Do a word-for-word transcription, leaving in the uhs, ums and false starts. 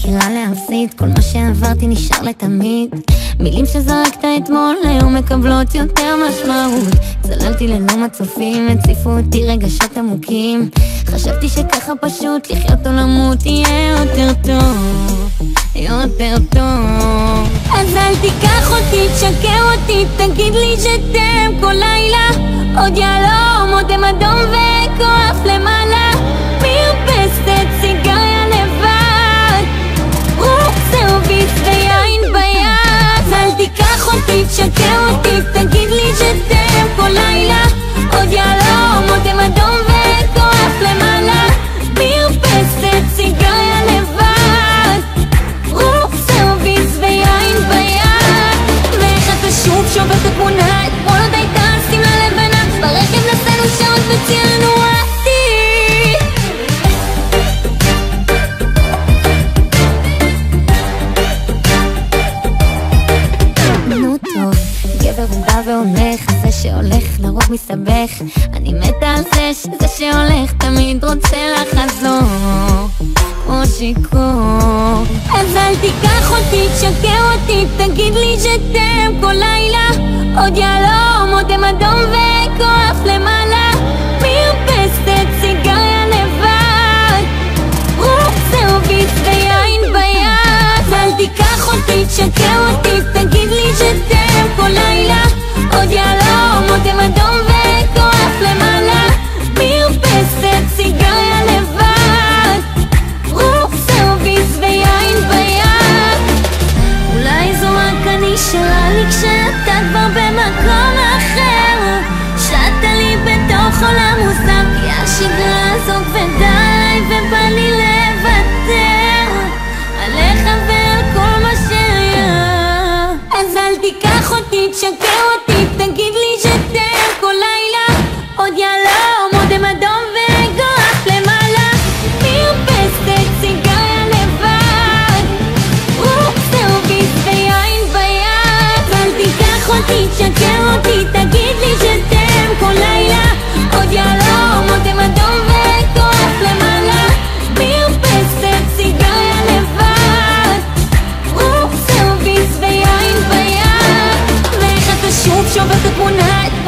מכירה להפסיד, כל מה שעברתי נשאר לתמיד. מילים שזרקת אתמול היום מקבלות יותר משמעות. צללתי ללא מצופים, הציפו אותי רגשות עמוקים. חשבתי שככה פשוט לחיות או למות יהיה יותר טוב, יותר טוב. אז אל תיקח אותי, תשקר אותי, תגיד לי שתם כל לילה. עוד יהלום, עוד אדום וכוח למעלה. מרפסת סיגריה לבד, רוח סרוויס ויין ביד. אל תיקח אותי, תשקר אותי, תגיד לי שתם כל לילה. עוד יהלום, עוד אדום וכוח למעלה. מרפסת סיגריה לבד, רוח סרוויס ויין ביד. ואיך אתה שוב שובר את התמונה, אתמול עוד הייתה שמלה לבנה. ברכב נסענו שעות וציינו עתיד. נו טוב, גבר הוא בא והולך, זה שהולך לרוב מסתבך. אני מתה על זה שזה שהולך תמיד רוצה לחזור כמו שיכור. אז אל תיקח אותי, תשקר אותי, תגיד לי שתם כל לילה. עוד יהלום, עוד אדום וכוח למעלה. מרפסת סיגריה לבד, רוח סרוויס ויין ביד. אל תיקח אותי, תשקר אותי, תגיד לי שתם כל לילה. עוד יהלום, עוד אדום וכוח למעלה. מרפסת סיגריה לבד, רוח סרוויס ויין ביד. אולי זו רק אני שרה לי כשאתה כבר במקום אחר. שעת לי בתוך עולם מוזר, כי השגרה הזו כבדה עליי ובא לי לוותר עליך ועל כל מה שהיה. אז אל תיקח אותי, תשקר אותי, תגיד לי שתם כל לילה. עוד יהלום, עוד אדום וכוח למעלה. מרפסת סיגריה לבד, רוח סרוויס ויין ביד. אל תיקח אותי, תשקר אותי, תגיד לי שתם כל לילה. עוד יהלום, עוד אדום וכוח למעלה. מרפסת סיגריה לבד, רוח סרוויס ויין ביד. ואיך אתה שוב שובר את התמונה,